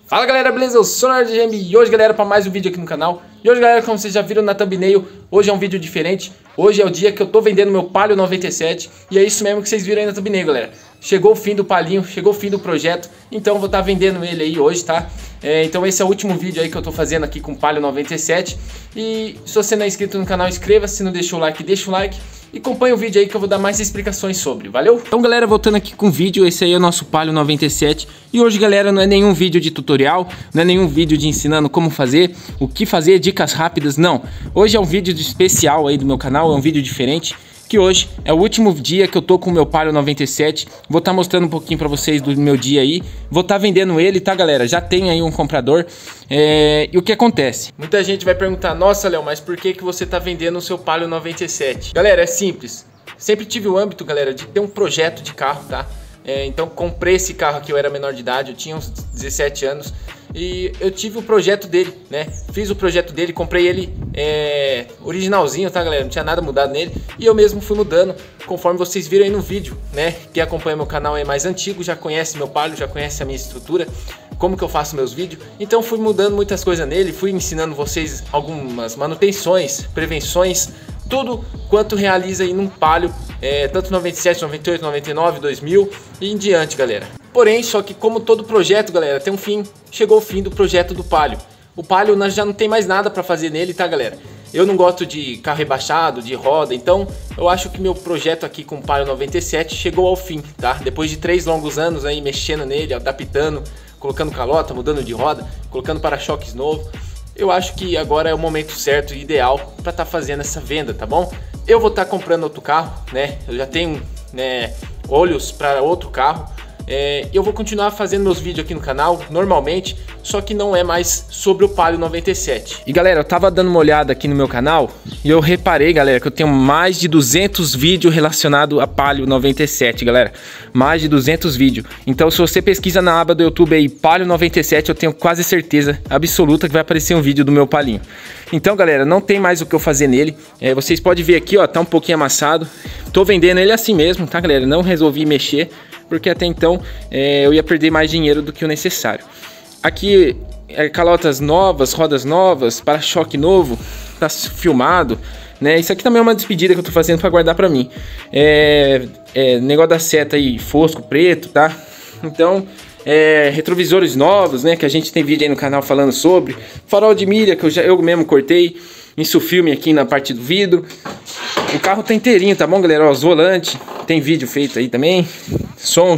Fala galera, beleza? Eu sou o Nerd Gem e hoje galera para mais um vídeo aqui no canal. E hoje galera, como vocês já viram na thumbnail, hoje é um vídeo diferente. Hoje é o dia que eu tô vendendo meu Palio 97 e é isso mesmo que vocês viram aí na thumbnail, galera. Chegou o fim do palinho, chegou o fim do projeto, então eu vou estar vendendo ele aí hoje, tá? Então esse é o último vídeo aí que eu tô fazendo aqui com o Palio 97. E se você não é inscrito no canal, inscreva-se, se não deixou o like, deixa o like. E acompanha o vídeo aí que eu vou dar mais explicações sobre, valeu? Então galera, voltando aqui com o vídeo, esse aí é o nosso Palio 97. E hoje galera, não é nenhum vídeo de tutorial, não é nenhum vídeo de ensinando como fazer, o que fazer, dicas rápidas, não. Hoje é um vídeo especial aí do meu canal, é um vídeo diferente. Que hoje é o último dia que eu tô com o meu Palio 97. Vou estar mostrando um pouquinho pra vocês do meu dia aí. Vou estar vendendo ele, tá galera? Já tem aí um comprador. E o que acontece? Muita gente vai perguntar: nossa Léo, mas por que você tá vendendo o seu Palio 97? Galera, é simples. Sempre tive o âmbito, galera, de ter um projeto de carro, tá? Então comprei esse carro aqui, eu era menor de idade, eu tinha uns 17 anos. E eu tive o projeto dele, né? Fiz o projeto dele, comprei ele originalzinho, tá galera? Não tinha nada mudado nele. E eu mesmo fui mudando, conforme vocês viram aí no vídeo, né? Quem acompanha meu canal é mais antigo, já conhece meu Palio, já conhece a minha estrutura, como que eu faço meus vídeos. Então fui mudando muitas coisas nele, fui ensinando vocês algumas manutenções, prevenções, tudo quanto realiza aí num Palio, tanto 97, 98, 99, 2000 e em diante, galera. Porém, só que como todo projeto, galera, tem um fim. Chegou o fim do projeto do Palio. O Palio nós já não tem mais nada pra fazer nele, tá, galera? Eu não gosto de carro rebaixado, de roda, então eu acho que meu projeto aqui com o Palio 97 chegou ao fim, tá? Depois de 3 longos anos aí mexendo nele, adaptando, colocando calota, mudando de roda, colocando para-choques novo, eu acho que agora é o momento certo e ideal para estar fazendo essa venda, tá bom? Eu vou estar comprando outro carro, né? Eu já tenho, né, olhos para outro carro. Eu vou continuar fazendo meus vídeos aqui no canal, normalmente, só que não é mais sobre o Palio 97. E galera, eu tava dando uma olhada aqui no meu canal e eu reparei, galera, que eu tenho mais de 200 vídeos relacionados a Palio 97, galera. Mais de 200 vídeos. Então se você pesquisa na aba do YouTube aí, Palio 97, eu tenho quase certeza absoluta que vai aparecer um vídeo do meu Palinho. Então galera, não tem mais o que eu fazer nele. Vocês podem ver aqui, ó, tá um pouquinho amassado. Tô vendendo ele assim mesmo, tá galera? Não resolvi mexer, porque até então eu ia perder mais dinheiro do que o necessário. Aqui calotas novas, rodas novas, para-choque novo, tá filmado, né? Isso aqui também é uma despedida que eu tô fazendo para guardar para mim. Negócio da seta aí, fosco, preto, tá? Então, retrovisores novos, né? Que a gente tem vídeo aí no canal falando sobre. Farol de milha que eu mesmo cortei. Isso filme aqui na parte do vidro. O carro tá inteirinho, tá bom, galera? Ó, os volantes, tem vídeo feito aí também. Som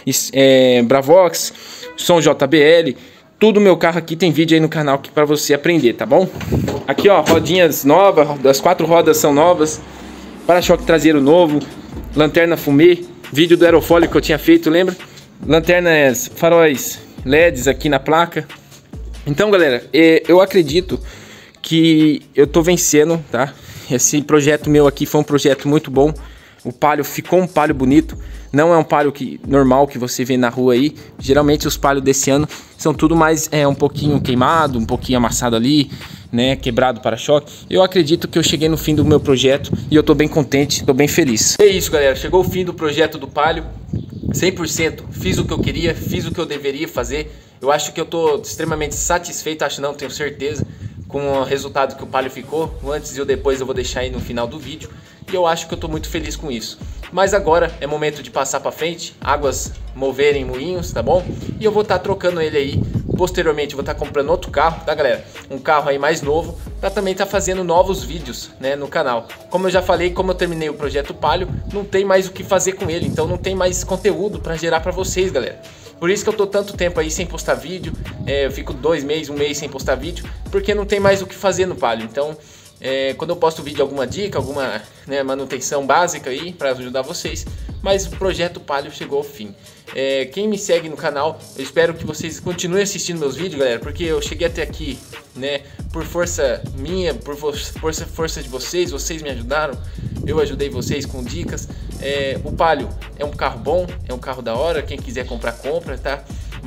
Bravox, som JBL. Tudo meu carro aqui tem vídeo aí no canal para você aprender, tá bom? Aqui, ó, rodinhas novas, as 4 rodas são novas. Para-choque traseiro novo, lanterna fumê, vídeo do aerofólio que eu tinha feito, lembra? Lanternas, faróis LEDs aqui na placa. Então, galera, eu acredito que eu tô vencendo, tá? Esse projeto meu aqui foi um projeto muito bom. O Palio ficou um Palio bonito. Não é um Palio normal que você vê na rua aí. Geralmente os Palio desse ano são tudo mais um pouquinho queimado, um pouquinho amassado ali, né? Quebrado para-choque. Eu acredito que eu cheguei no fim do meu projeto e eu tô bem contente, tô bem feliz. É isso, galera. Chegou o fim do projeto do Palio. 100%. Fiz o que eu queria, fiz o que eu deveria fazer. Eu acho que eu tô extremamente satisfeito, acho não, tenho certeza, com o resultado que o Palio ficou. O antes e o depois eu vou deixar aí no final do vídeo. E eu acho que eu tô muito feliz com isso. Mas agora é momento de passar pra frente, águas moverem moinhos, tá bom? E eu vou estar trocando ele aí. Posteriormente eu vou estar comprando outro carro, tá galera? Um carro aí mais novo, pra também estar fazendo novos vídeos, né, no canal. Como eu já falei, como eu terminei o projeto Palio, não tem mais o que fazer com ele. Então não tem mais conteúdo pra gerar pra vocês, galera. Por isso que eu tô tanto tempo aí sem postar vídeo. Eu fico 2 meses, 1 mês sem postar vídeo, porque não tem mais o que fazer no Palio. Então, quando eu posto vídeo, alguma dica, alguma, né, manutenção básica aí para ajudar vocês. Mas o projeto Palio chegou ao fim. Quem me segue no canal, eu espero que vocês continuem assistindo meus vídeos, galera, porque eu cheguei até aqui, né, por força minha, por força de vocês. Vocês me ajudaram, eu ajudei vocês com dicas. O Palio é um carro bom, é um carro da hora. Quem quiser comprar, compra, tá?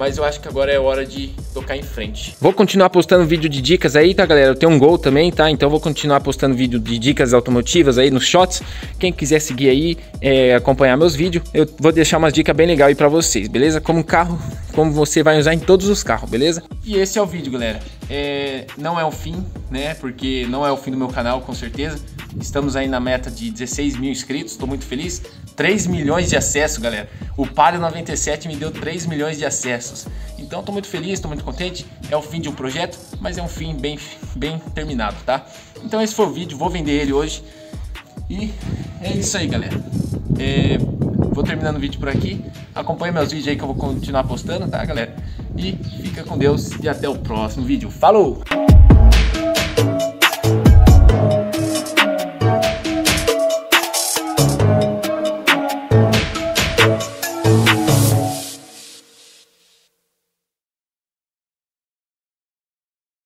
mas eu acho que agora é hora de tocar em frente. Vou continuar postando vídeo de dicas aí, tá, galera? Eu tenho um Gol também, tá? Então vou continuar postando vídeo de dicas automotivas aí nos shorts. Quem quiser seguir aí, acompanhar meus vídeos, eu vou deixar umas dicas bem legais aí pra vocês, beleza? Como carro, como você vai usar em todos os carros, beleza? E esse é o vídeo, galera. Não é o fim, né? Porque não é o fim do meu canal, com certeza. Estamos aí na meta de 16 mil inscritos, tô muito feliz. 3 milhões de acessos, galera. O Palio 97 me deu 3 milhões de acessos. Então tô muito feliz, tô muito contente. É o fim de um projeto, mas é um fim bem terminado, tá? Então esse foi o vídeo, vou vender ele hoje. E é isso aí, galera. Vou terminando o vídeo por aqui. Acompanhe meus vídeos aí que eu vou continuar postando, tá, galera? E fica com Deus e até o próximo vídeo. Falou!